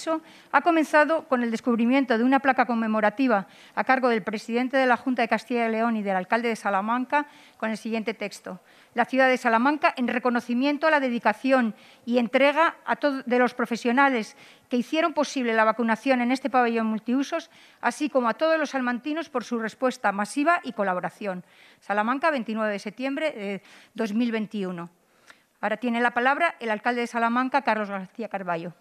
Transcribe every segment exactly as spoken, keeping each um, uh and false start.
ha comenzado con el descubrimiento de una placa conmemorativa a cargo del presidente de la Junta de Castilla y León y del alcalde de Salamanca con el siguiente texto: la ciudad de Salamanca, en reconocimiento a la dedicación y entrega a todos de los profesionales que hicieron posible la vacunación en este pabellón multiusos, así como a todos los salmantinos por su respuesta masiva y colaboración. Salamanca, veintinueve de septiembre de dos mil veintiuno. Ahora tiene la palabra el alcalde de Salamanca, Carlos García Carballo.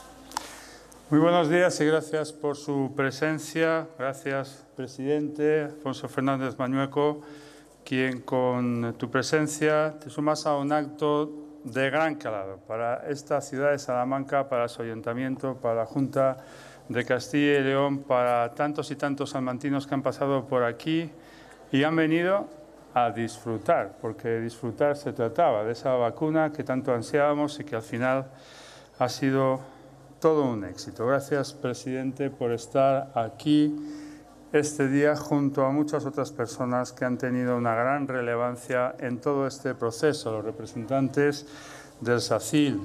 Muy buenos días y gracias por su presencia. Gracias, presidente Alfonso Fernández Mañueco, quien con tu presencia te sumas a un acto de gran calado para esta ciudad de Salamanca, para su ayuntamiento, para la Junta de Castilla y León, para tantos y tantos salmantinos que han pasado por aquí y han venido a disfrutar, porque de disfrutar se trataba, de esa vacuna que tanto ansiábamos y que al final ha sido todo un éxito. Gracias, presidente, por estar aquí este día junto a muchas otras personas que han tenido una gran relevancia en todo este proceso, los representantes del SACIL,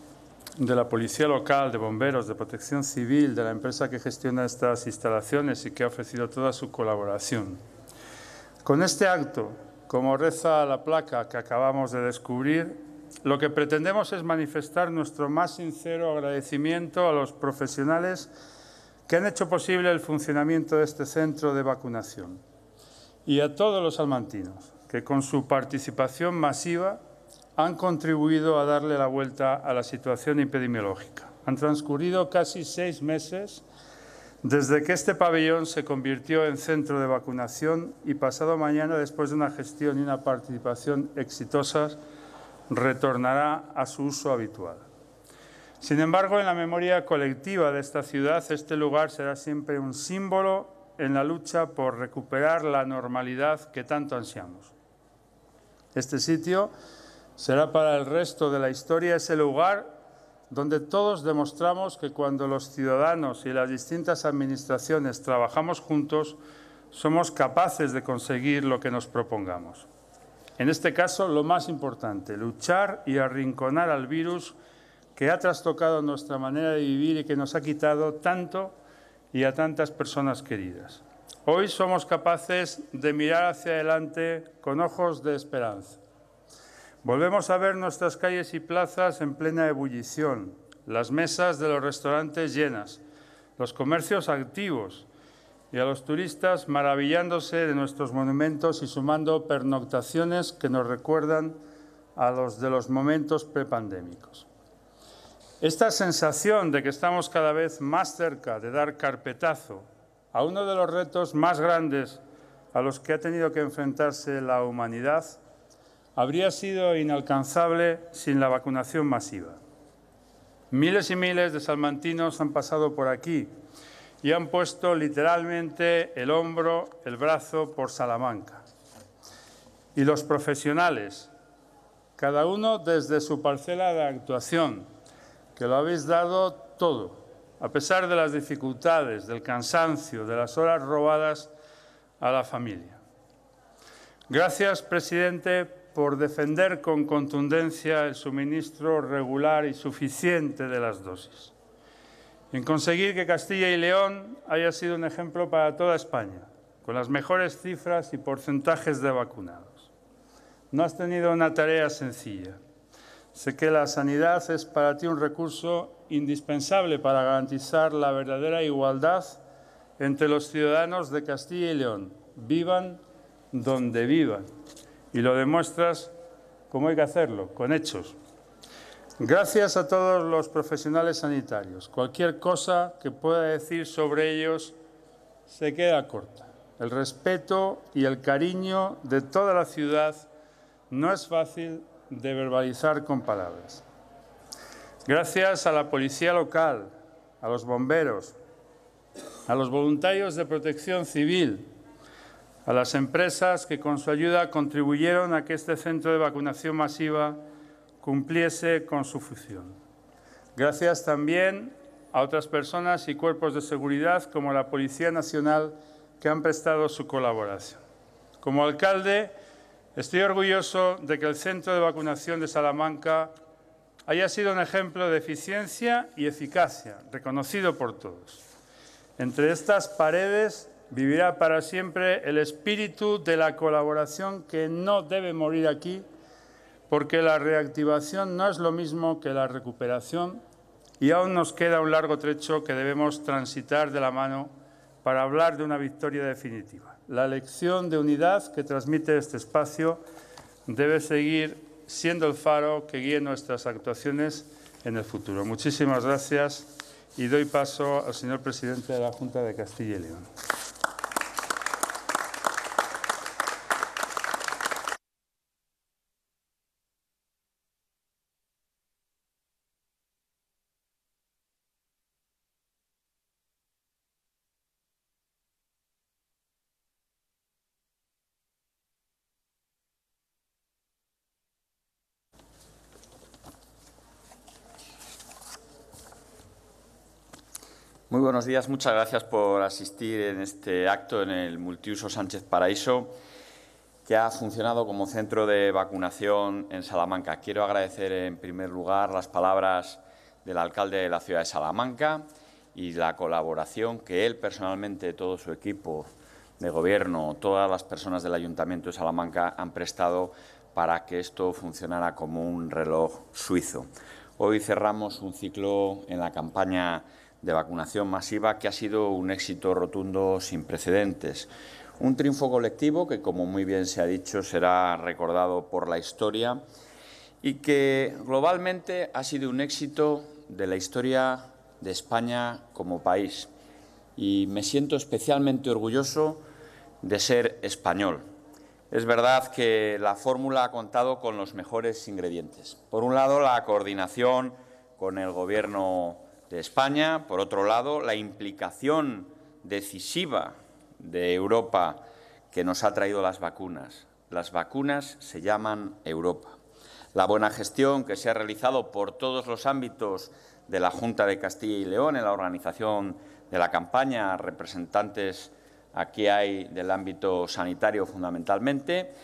de la Policía Local, de Bomberos, de Protección Civil, de la empresa que gestiona estas instalaciones y que ha ofrecido toda su colaboración. Con este acto, como reza la placa que acabamos de descubrir, lo que pretendemos es manifestar nuestro más sincero agradecimiento a los profesionales que han hecho posible el funcionamiento de este centro de vacunación y a todos los salmantinos que con su participación masiva han contribuido a darle la vuelta a la situación epidemiológica. Han transcurrido casi seis meses desde que este pabellón se convirtió en centro de vacunación y pasado mañana, después de una gestión y una participación exitosas, retornará a su uso habitual. Sin embargo, en la memoria colectiva de esta ciudad, este lugar será siempre un símbolo en la lucha por recuperar la normalidad que tanto ansiamos. Este sitio será para el resto de la historia ese lugar donde todos demostramos que cuando los ciudadanos y las distintas administraciones trabajamos juntos, somos capaces de conseguir lo que nos propongamos. En este caso, lo más importante, luchar y arrinconar al virus que ha trastocado nuestra manera de vivir y que nos ha quitado tanto y a tantas personas queridas. Hoy somos capaces de mirar hacia adelante con ojos de esperanza. Volvemos a ver nuestras calles y plazas en plena ebullición, las mesas de los restaurantes llenas, los comercios activos y a los turistas maravillándose de nuestros monumentos y sumando pernoctaciones que nos recuerdan a los de los momentos prepandémicos. Esta sensación de que estamos cada vez más cerca de dar carpetazo a uno de los retos más grandes a los que ha tenido que enfrentarse la humanidad habría sido inalcanzable sin la vacunación masiva. Miles y miles de salmantinos han pasado por aquí y han puesto literalmente el hombro, el brazo por Salamanca. Y los profesionales, cada uno desde su parcela de actuación, que lo habéis dado todo, a pesar de las dificultades, del cansancio, de las horas robadas a la familia. Gracias, presidente, por defender con contundencia el suministro regular y suficiente de las dosis, en conseguir que Castilla y León haya sido un ejemplo para toda España, con las mejores cifras y porcentajes de vacunados. No has tenido una tarea sencilla. Sé que la sanidad es para ti un recurso indispensable para garantizar la verdadera igualdad entre los ciudadanos de Castilla y León, vivan donde vivan. Y lo demuestras como hay que hacerlo, con hechos. Gracias a todos los profesionales sanitarios. Cualquier cosa que pueda decir sobre ellos se queda corta. El respeto y el cariño de toda la ciudad no es fácil de verbalizar con palabras. Gracias a la Policía Local, a los bomberos, a los voluntarios de Protección Civil, a las empresas que con su ayuda contribuyeron a que este centro de vacunación masiva cumpliese con su función. Gracias también a otras personas y cuerpos de seguridad como la Policía Nacional que han prestado su colaboración. Como alcalde, estoy orgulloso de que el centro de vacunación de Salamanca haya sido un ejemplo de eficiencia y eficacia, reconocido por todos. Entre estas paredes vivirá para siempre el espíritu de la colaboración que no debe morir aquí, porque la reactivación no es lo mismo que la recuperación y aún nos queda un largo trecho que debemos transitar de la mano para hablar de una victoria definitiva. La lección de unidad que transmite este espacio debe seguir siendo el faro que guíe nuestras actuaciones en el futuro. Muchísimas gracias y doy paso al señor presidente de la Junta de Castilla y León. Muy buenos días, muchas gracias por asistir en este acto en el Multiuso Sánchez Paraíso, que ha funcionado como centro de vacunación en Salamanca. Quiero agradecer en primer lugar las palabras del alcalde de la ciudad de Salamanca y la colaboración que él personalmente, todo su equipo de gobierno, todas las personas del Ayuntamiento de Salamanca han prestado para que esto funcionara como un reloj suizo. Hoy cerramos un ciclo en la campaña de vacunación masiva que ha sido un éxito rotundo sin precedentes. Un triunfo colectivo que, como muy bien se ha dicho, será recordado por la historia y que globalmente ha sido un éxito de la historia de España como país. Y me siento especialmente orgulloso de ser español. Es verdad que la fórmula ha contado con los mejores ingredientes. Por un lado, la coordinación con el Gobierno de España, por otro lado, la implicación decisiva de Europa que nos ha traído las vacunas. Las vacunas se llaman Europa. La buena gestión que se ha realizado por todos los ámbitos de la Junta de Castilla y León en la organización de la campaña, representantes aquí hay del ámbito sanitario fundamentalmente,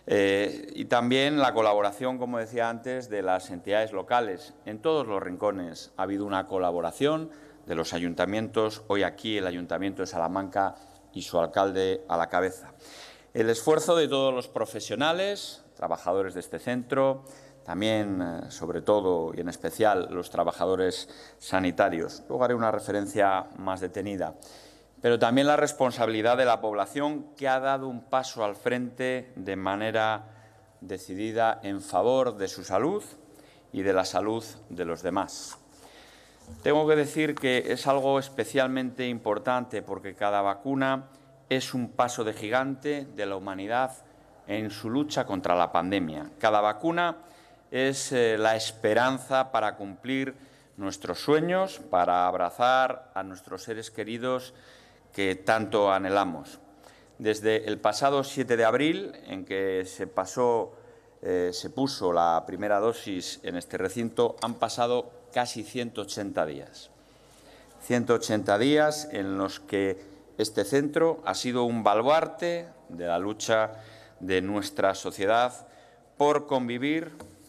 Eh, y también la colaboración, como decía antes, de las entidades locales. En todos los rincones ha habido una colaboración de los ayuntamientos, hoy aquí el Ayuntamiento de Salamanca y su alcalde a la cabeza. El esfuerzo de todos los profesionales, trabajadores de este centro, también, eh, sobre todo y en especial, los trabajadores sanitarios. Luego haré una referencia más detenida. Pero también la responsabilidad de la población, que ha dado un paso al frente de manera decidida en favor de su salud y de la salud de los demás. Tengo que decir que es algo especialmente importante porque cada vacuna es un paso de gigante de la humanidad en su lucha contra la pandemia. Cada vacuna es eh, la esperanza para cumplir nuestros sueños, para abrazar a nuestros seres queridos que tanto anhelamos. Desde el pasado siete de abril, en que se, pasó, eh, se puso la primera dosis en este recinto, han pasado casi ciento ochenta días. ciento ochenta días en los que este centro ha sido un baluarte de la lucha de nuestra sociedad por convivir.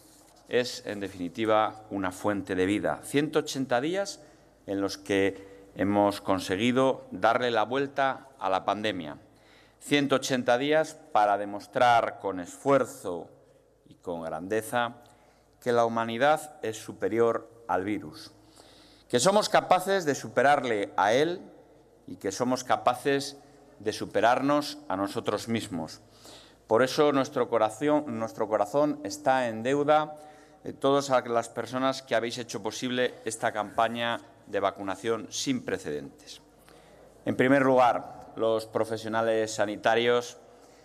Es, en definitiva, una fuente de vida. ciento ochenta días en los que hemos conseguido darle la vuelta a la pandemia. ciento ochenta días para demostrar con esfuerzo y con grandeza que la humanidad es superior al virus, que somos capaces de superarle a él y que somos capaces de superarnos a nosotros mismos. Por eso nuestro corazón, nuestro corazón está en deuda de todas las personas que habéis hecho posible esta campaña de vacunación sin precedentes. En primer lugar, los profesionales sanitarios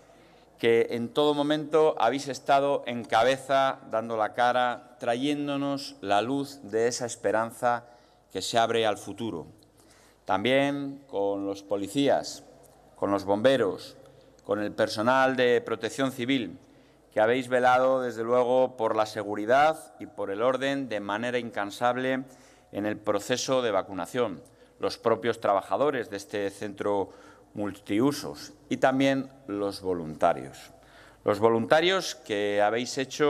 que en todo momento habéis estado en cabeza, dando la cara, trayéndonos la luz de esa esperanza que se abre al futuro. También con los policías, con los bomberos, con el personal de protección civil, que habéis velado, desde luego, por la seguridad y por el orden de manera incansable en el proceso de vacunación, los propios trabajadores de este centro multiusos y también los voluntarios. Los voluntarios que habéis hecho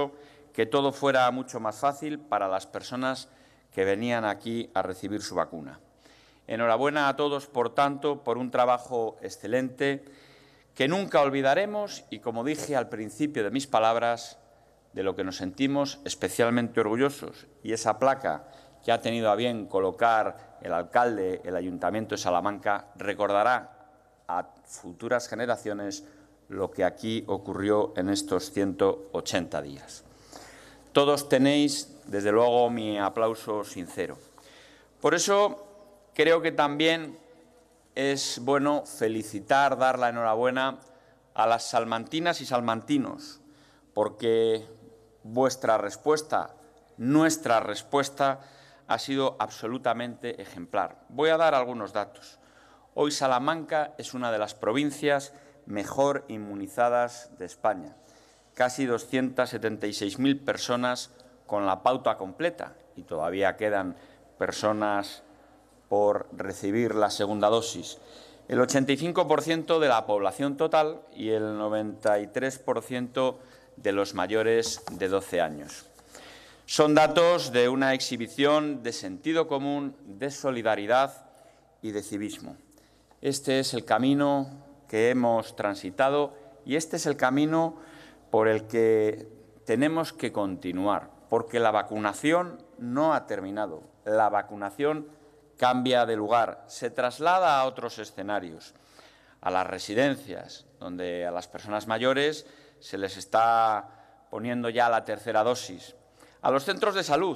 que todo fuera mucho más fácil para las personas que venían aquí a recibir su vacuna. Enhorabuena a todos, por tanto, por un trabajo excelente que nunca olvidaremos y, como dije al principio de mis palabras, de lo que nos sentimos especialmente orgullosos. Y esa placa que ha tenido a bien colocar el alcalde, el Ayuntamiento de Salamanca, recordará a futuras generaciones lo que aquí ocurrió en estos ciento ochenta días. Todos tenéis, desde luego, mi aplauso sincero. Por eso creo que también es bueno felicitar, dar la enhorabuena a las salmantinas y salmantinos, porque vuestra respuesta, nuestra respuesta, ha sido absolutamente ejemplar. Voy a dar algunos datos. Hoy Salamanca es una de las provincias mejor inmunizadas de España. Casi doscientas setenta y seis mil personas con la pauta completa y todavía quedan personas por recibir la segunda dosis. El ochenta y cinco por ciento de la población total y el noventa y tres por ciento de los mayores de doce años. Son datos de una exhibición de sentido común, de solidaridad y de civismo. Este es el camino que hemos transitado y este es el camino por el que tenemos que continuar, porque la vacunación no ha terminado. La vacunación cambia de lugar, se traslada a otros escenarios, a las residencias, donde a las personas mayores se les está poniendo ya la tercera dosis, a los centros de salud,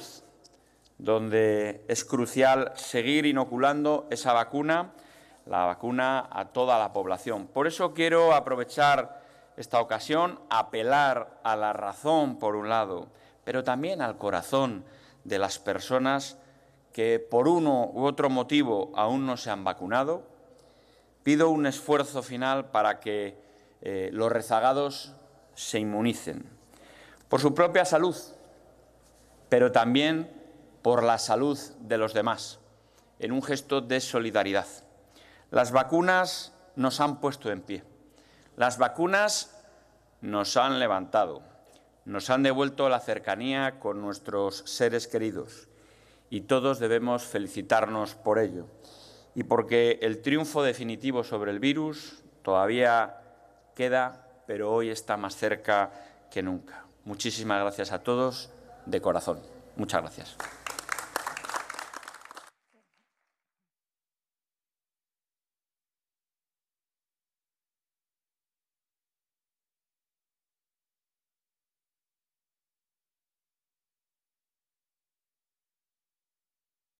donde es crucial seguir inoculando esa vacuna, la vacuna a toda la población. Por eso quiero aprovechar esta ocasión, apelar a la razón, por un lado, pero también al corazón de las personas que por uno u otro motivo aún no se han vacunado. Pido un esfuerzo final para que eh, los rezagados se inmunicen, por su propia salud, pero también por la salud de los demás, en un gesto de solidaridad. Las vacunas nos han puesto en pie, las vacunas nos han levantado, nos han devuelto la cercanía con nuestros seres queridos y todos debemos felicitarnos por ello y porque el triunfo definitivo sobre el virus todavía queda, pero hoy está más cerca que nunca. Muchísimas gracias a todos, de corazón. Muchas gracias.